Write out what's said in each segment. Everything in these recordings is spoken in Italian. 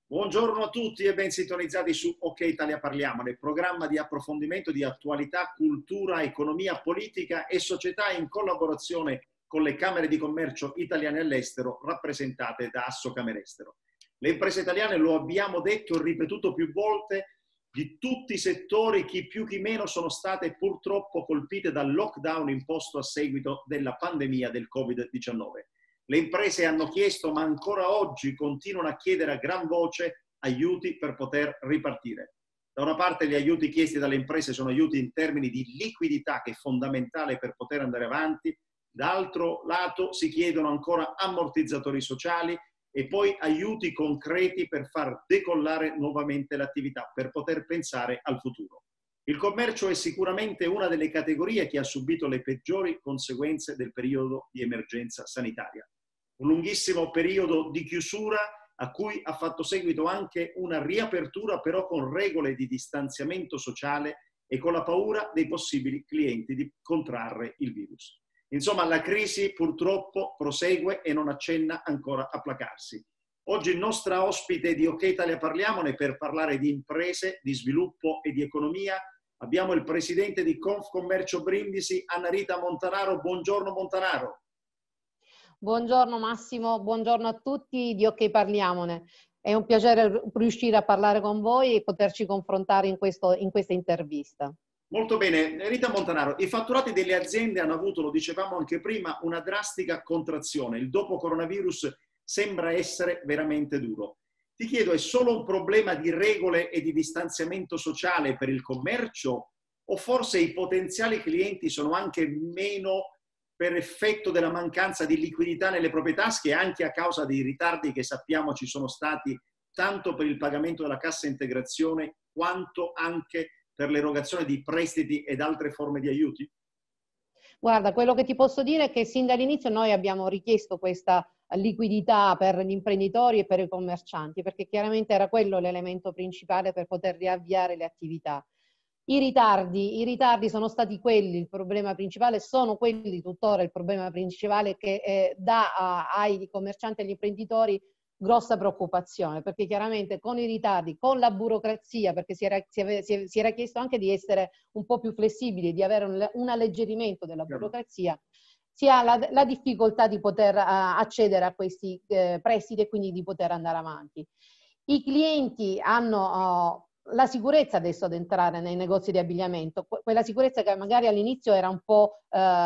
Buongiorno a tutti e ben sintonizzati su OK Italia Parliamo, nel programma di approfondimento di attualità, cultura, economia, politica e società in collaborazione con le Camere di Commercio italiane all'estero rappresentate da Assocamerestero. Le imprese italiane, lo abbiamo detto e ripetuto più volte, di tutti i settori, chi più chi meno, sono state purtroppo colpite dal lockdown imposto a seguito della pandemia del Covid-19. Le imprese hanno chiesto, ma ancora oggi continuano a chiedere a gran voce aiuti per poter ripartire. Da una parte gli aiuti chiesti dalle imprese sono aiuti in termini di liquidità, che è fondamentale per poter andare avanti, dall'altro lato si chiedono ancora ammortizzatori sociali e poi aiuti concreti per far decollare nuovamente l'attività, per poter pensare al futuro. Il commercio è sicuramente una delle categorie che ha subito le peggiori conseguenze del periodo di emergenza sanitaria. Un lunghissimo periodo di chiusura a cui ha fatto seguito anche una riapertura, però con regole di distanziamento sociale e con la paura dei possibili clienti di contrarre il virus. Insomma, la crisi purtroppo prosegue e non accenna ancora a placarsi. Oggi il nostro ospite di OK Italia Parliamone per parlare di imprese, di sviluppo e di economia. Abbiamo il presidente di Confcommercio Brindisi, Anna Rita Montanaro. Buongiorno Montanaro. Buongiorno Massimo, buongiorno a tutti di OK Parliamone. È un piacere riuscire a parlare con voi e poterci confrontare in questa intervista. Molto bene. Rita Montanaro, i fatturati delle aziende hanno avuto, lo dicevamo anche prima, una drastica contrazione. Il dopo coronavirus sembra essere veramente duro. Ti chiedo, è solo un problema di regole e di distanziamento sociale per il commercio o forse i potenziali clienti sono anche meno per effetto della mancanza di liquidità nelle proprie tasche, anche a causa dei ritardi che sappiamo ci sono stati tanto per il pagamento della cassa integrazione quanto anche per l'erogazione di prestiti ed altre forme di aiuti? Guarda, quello che ti posso dire è che sin dall'inizio noi abbiamo richiesto questa liquidità per gli imprenditori e per i commercianti, perché chiaramente era quello l'elemento principale per poter riavviare le attività. I ritardi sono stati quelli, il problema principale, sono quelli tuttora il problema principale che dà ai commercianti e agli imprenditori grossa preoccupazione, perché chiaramente con i ritardi, con la burocrazia, perché si era chiesto anche di essere un po' più flessibili, di avere un alleggerimento della burocrazia, si ha la difficoltà di poter accedere a questi prestiti e quindi di poter andare avanti. I clienti hanno la sicurezza adesso ad entrare nei negozi di abbigliamento, quella sicurezza che magari all'inizio era un po'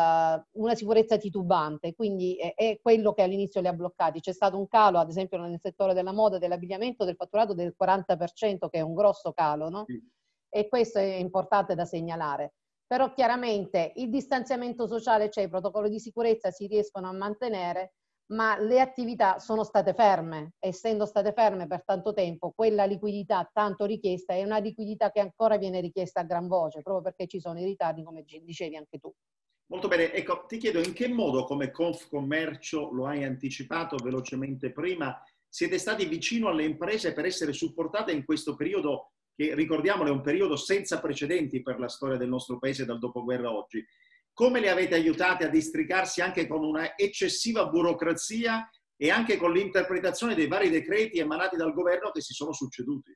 una sicurezza titubante, quindi è quello che all'inizio li ha bloccati. C'è stato un calo, ad esempio nel settore della moda e dell'abbigliamento, del fatturato del 40%, che è un grosso calo, no? Sì. E questo è importante da segnalare. Però chiaramente il distanziamento sociale c'è, i protocolli di sicurezza si riescono a mantenere, ma le attività sono state ferme. Essendo state ferme per tanto tempo, quella liquidità tanto richiesta è una liquidità che ancora viene richiesta a gran voce, proprio perché ci sono i ritardi, come dicevi anche tu. Molto bene, ecco, ti chiedo in che modo come Confcommercio, lo hai anticipato velocemente prima, siete stati vicino alle imprese per essere supportate in questo periodo che, ricordiamolo, è un periodo senza precedenti per la storia del nostro paese dal dopoguerra a oggi. Come le avete aiutate a districarsi anche con una eccessiva burocrazia e anche con l'interpretazione dei vari decreti emanati dal governo che si sono succeduti?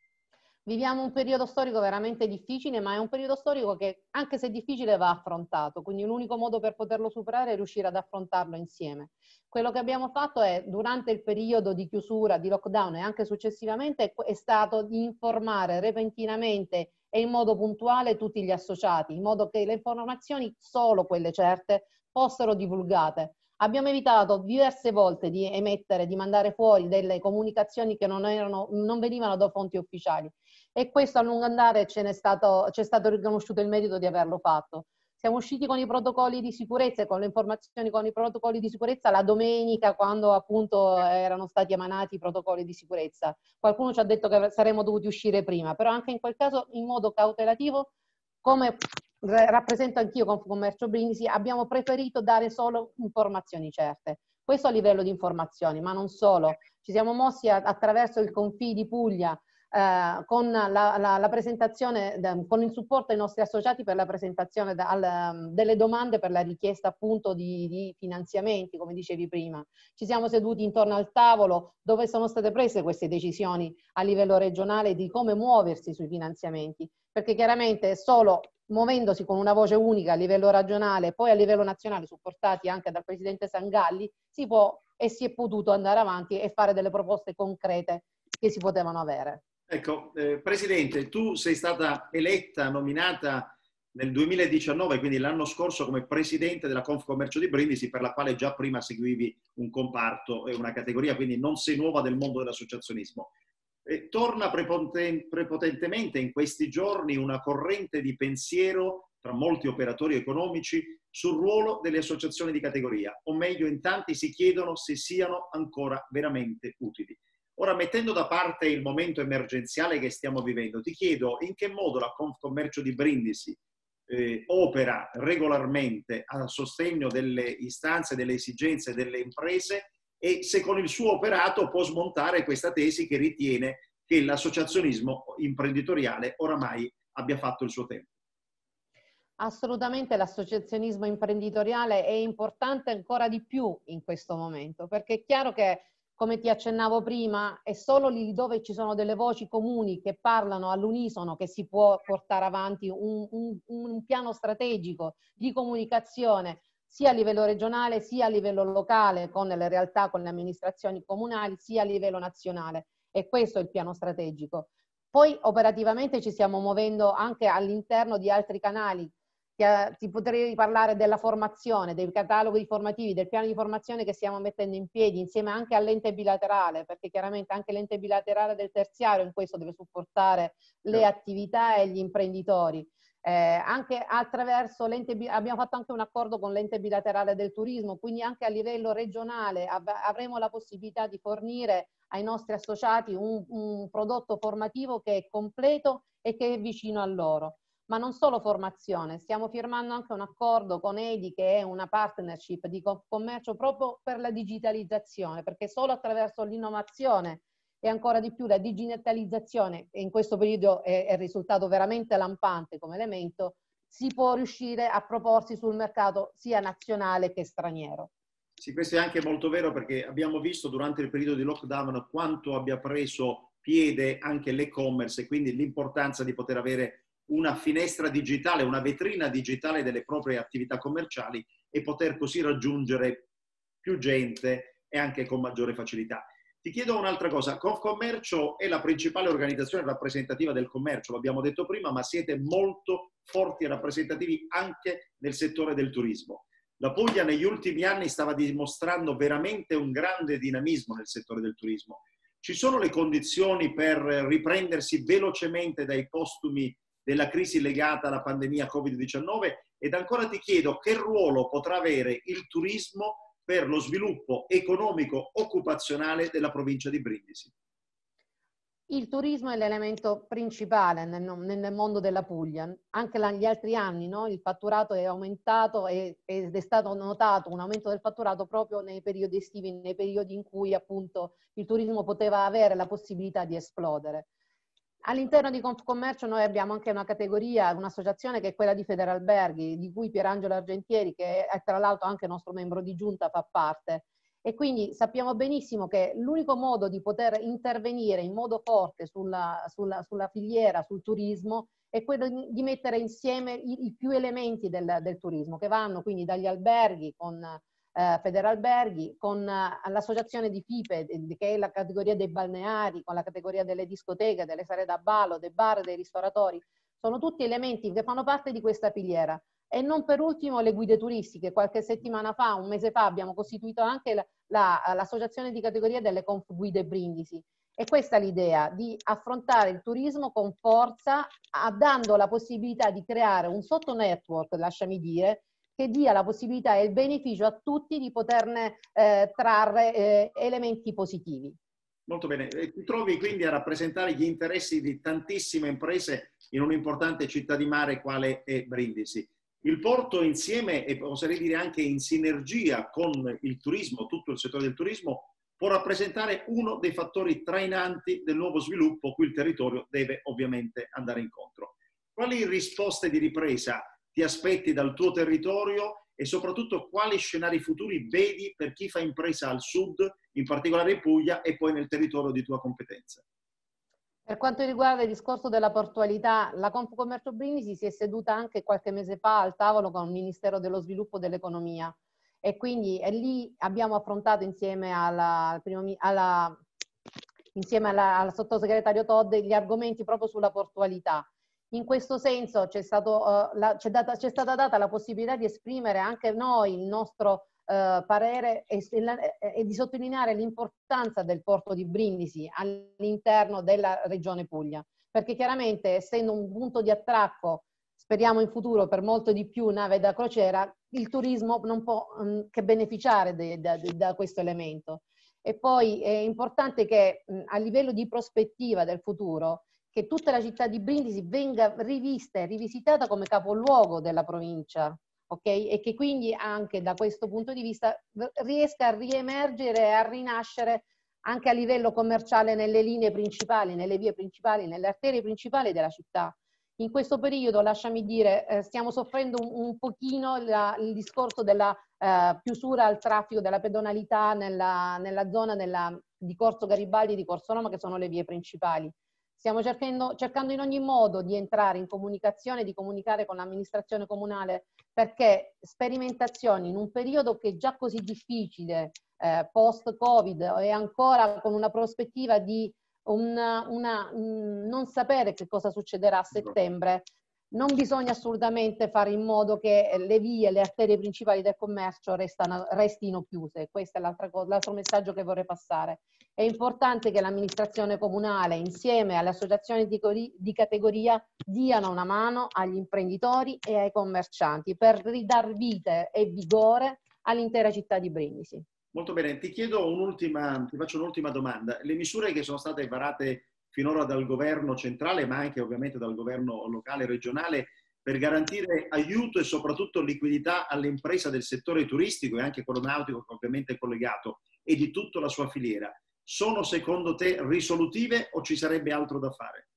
Viviamo un periodo storico veramente difficile, ma è un periodo storico che, anche se difficile, va affrontato. Quindi l'unico modo per poterlo superare è riuscire ad affrontarlo insieme. Quello che abbiamo fatto è, durante il periodo di chiusura, di lockdown e anche successivamente, è stato di informare repentinamente e in modo puntuale tutti gli associati, in modo che le informazioni, solo quelle certe, fossero divulgate. Abbiamo evitato diverse volte di emettere, di mandare fuori delle comunicazioni che non venivano da fonti ufficiali, e questo a lungo andare c'è stato riconosciuto il merito di averlo fatto. Siamo usciti con i protocolli di sicurezza e con le informazioni con i protocolli di sicurezza la domenica, quando appunto erano stati emanati i protocolli di sicurezza. Qualcuno ci ha detto che saremmo dovuti uscire prima, però anche in quel caso in modo cautelativo, come rappresento anch'io Confcommercio Brindisi, abbiamo preferito dare solo informazioni certe. Questo a livello di informazioni, ma non solo. Ci siamo mossi attraverso il Confidi Puglia, con la presentazione, con il supporto ai nostri associati per la presentazione delle domande per la richiesta appunto di finanziamenti, come dicevi prima. Ci siamo seduti intorno al tavolo dove sono state prese queste decisioni a livello regionale di come muoversi sui finanziamenti, perché chiaramente solo muovendosi con una voce unica a livello regionale e poi a livello nazionale, supportati anche dal Presidente Sangalli, si può e si è potuto andare avanti e fare delle proposte concrete che si potevano avere. Ecco, Presidente, tu sei stata eletta, nominata nel 2019, quindi l'anno scorso, come Presidente della Confcommercio di Brindisi, per la quale già prima seguivi un comparto e una categoria, quindi non sei nuova del mondo dell'associazionismo. Torna prepotentemente in questi giorni una corrente di pensiero tra molti operatori economici sul ruolo delle associazioni di categoria, o meglio, in tanti si chiedono se siano ancora veramente utili. Ora, mettendo da parte il momento emergenziale che stiamo vivendo, ti chiedo in che modo la Confcommercio di Brindisi opera regolarmente a sostegno delle istanze, delle esigenze delle imprese e se con il suo operato può smontare questa tesi che ritiene che l'associazionismo imprenditoriale oramai abbia fatto il suo tempo. Assolutamente l'associazionismo imprenditoriale è importante ancora di più in questo momento, perché è chiaro che, come ti accennavo prima, è solo lì dove ci sono delle voci comuni che parlano all'unisono che si può portare avanti un piano strategico di comunicazione sia a livello regionale sia a livello locale con le realtà, con le amministrazioni comunali, sia a livello nazionale. E questo è il piano strategico. Poi operativamente ci stiamo muovendo anche all'interno di altri canali. Ti potrei parlare della formazione, dei cataloghi formativi, del piano di formazione che stiamo mettendo in piedi insieme anche all'ente bilaterale, perché chiaramente anche l'ente bilaterale del terziario in questo deve supportare le attività e gli imprenditori. Anche attraverso l'ente, abbiamo fatto anche un accordo con l'ente bilaterale del turismo, quindi anche a livello regionale avremo la possibilità di fornire ai nostri associati un prodotto formativo che è completo e che è vicino a loro. Ma non solo formazione, stiamo firmando anche un accordo con EDI che è una partnership di commercio proprio per la digitalizzazione, perché solo attraverso l'innovazione e ancora di più la digitalizzazione, e in questo periodo è risultato veramente lampante come elemento, si può riuscire a proporsi sul mercato sia nazionale che straniero. Sì, questo è anche molto vero perché abbiamo visto durante il periodo di lockdown quanto abbia preso piede anche l'e-commerce e quindi l'importanza di poter avere una finestra digitale, una vetrina digitale delle proprie attività commerciali e poter così raggiungere più gente e anche con maggiore facilità. Ti chiedo un'altra cosa, Confcommercio è la principale organizzazione rappresentativa del commercio, l'abbiamo detto prima, ma siete molto forti e rappresentativi anche nel settore del turismo. La Puglia negli ultimi anni stava dimostrando veramente un grande dinamismo nel settore del turismo. Ci sono le condizioni per riprendersi velocemente dai postumi della crisi legata alla pandemia Covid-19 ed ancora ti chiedo che ruolo potrà avere il turismo per lo sviluppo economico occupazionale della provincia di Brindisi. Il turismo è l'elemento principale nel mondo della Puglia. Anche negli altri anni, no? Il fatturato è aumentato ed è stato notato un aumento del fatturato proprio nei periodi estivi, nei periodi in cui appunto il turismo poteva avere la possibilità di esplodere. All'interno di Confcommercio noi abbiamo anche una categoria, un'associazione che è quella di Federalberghi, di cui Pierangelo Argentieri, che è tra l'altro anche nostro membro di giunta, fa parte. E quindi sappiamo benissimo che l'unico modo di poter intervenire in modo forte sulla filiera, sul turismo, è quello di mettere insieme i più elementi del turismo, che vanno quindi dagli alberghi con Federalberghi, con l'associazione di FIPE, che è la categoria dei balneari, con la categoria delle discoteche, delle sale da ballo, dei bar, dei ristoratori. Sono tutti elementi che fanno parte di questa filiera. E non per ultimo le guide turistiche. Qualche settimana fa, un mese fa, abbiamo costituito anche l'associazione di categoria delle Confguide Brindisi. E questa è l'idea, di affrontare il turismo con forza, dando la possibilità di creare un sotto-network, lasciami dire, che dia la possibilità e il beneficio a tutti di poterne trarre elementi positivi. Molto bene, ti trovi quindi a rappresentare gli interessi di tantissime imprese in un'importante città di mare quale è Brindisi. Il porto insieme, e oserei dire anche in sinergia con il turismo, tutto il settore del turismo, può rappresentare uno dei fattori trainanti del nuovo sviluppo cui il territorio deve ovviamente andare incontro. Quali risposte di ripresa ti aspetti dal tuo territorio e soprattutto quali scenari futuri vedi per chi fa impresa al sud, in particolare in Puglia e poi nel territorio di tua competenza? Per quanto riguarda il discorso della portualità, la Confcommercio Brindisi si è seduta anche qualche mese fa al tavolo con il Ministero dello Sviluppo e dell'Economia e quindi lì abbiamo affrontato insieme al sottosegretario Todd gli argomenti proprio sulla portualità. In questo senso c'è stata data la possibilità di esprimere anche noi il nostro parere e di sottolineare l'importanza del porto di Brindisi all'interno della regione Puglia, perché chiaramente essendo un punto di attracco, speriamo in futuro per molto di più nave da crociera, il turismo non può che beneficiare da questo elemento. E poi è importante che a livello di prospettiva del futuro, che tutta la città di Brindisi venga rivista e rivisitata come capoluogo della provincia, ok? E che quindi anche da questo punto di vista riesca a riemergere e a rinascere anche a livello commerciale nelle linee principali, nelle vie principali, nelle arterie principali della città. In questo periodo, lasciami dire, stiamo soffrendo un pochino il discorso della chiusura al traffico della pedonalità nella zona di Corso Garibaldi e di Corso Roma, che sono le vie principali. Stiamo cercando in ogni modo di entrare in comunicazione, di comunicare con l'amministrazione comunale, perché sperimentazioni in un periodo che è già così difficile, post-Covid, e ancora con una prospettiva di non sapere che cosa succederà a settembre, non bisogna assolutamente fare in modo che le vie, le arterie principali del commercio restino chiuse. Questo è l'altro messaggio che vorrei passare. È importante che l'amministrazione comunale, insieme alle associazioni di categoria, diano una mano agli imprenditori e ai commercianti per ridar vita e vigore all'intera città di Brindisi. Molto bene, ti faccio un'ultima domanda. Le misure che sono state varate finora dal governo centrale, ma anche ovviamente dal governo locale e regionale, per garantire aiuto e soprattutto liquidità alle imprese del settore turistico e anche quello nautico, che ovviamente è collegato, e di tutta la sua filiera, sono secondo te risolutive o ci sarebbe altro da fare?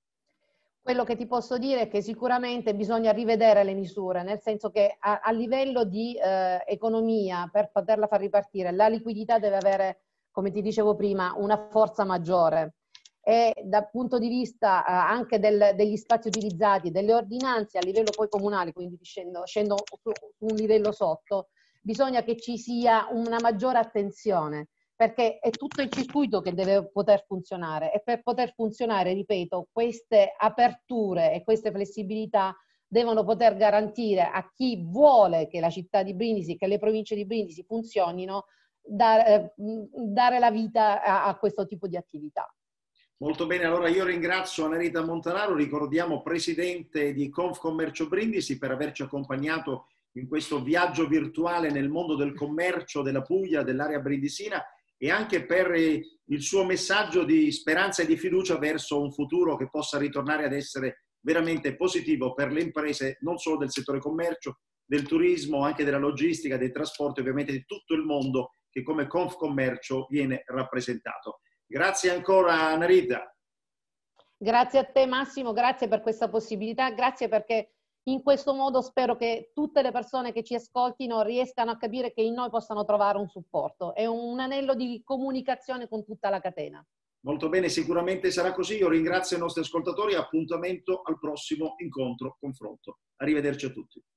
Quello che ti posso dire è che sicuramente bisogna rivedere le misure, nel senso che a livello di economia, per poterla far ripartire, la liquidità deve avere, come ti dicevo prima, una forza maggiore. E dal punto di vista anche degli spazi utilizzati, delle ordinanze a livello poi comunale, quindi scendo su un livello sotto, bisogna che ci sia una maggiore attenzione, perché è tutto il circuito che deve poter funzionare e per poter funzionare, ripeto, queste aperture e queste flessibilità devono poter garantire a chi vuole che la città di Brindisi, che le province di Brindisi funzionino, dare la vita a questo tipo di attività. Molto bene, allora io ringrazio Anarita Montanaro, ricordiamo presidente di Confcommercio Brindisi, per averci accompagnato in questo viaggio virtuale nel mondo del commercio della Puglia, dell'area brindisina, e anche per il suo messaggio di speranza e di fiducia verso un futuro che possa ritornare ad essere veramente positivo per le imprese, non solo del settore commercio, del turismo, anche della logistica, dei trasporti, ovviamente di tutto il mondo che come Confcommercio viene rappresentato. Grazie ancora Anarita. Grazie a te Massimo, grazie per questa possibilità, grazie perché in questo modo spero che tutte le persone che ci ascoltino riescano a capire che in noi possano trovare un supporto. È un anello di comunicazione con tutta la catena. Molto bene, sicuramente sarà così. Io ringrazio i nostri ascoltatori e appuntamento al prossimo incontro, confronto. Arrivederci a tutti.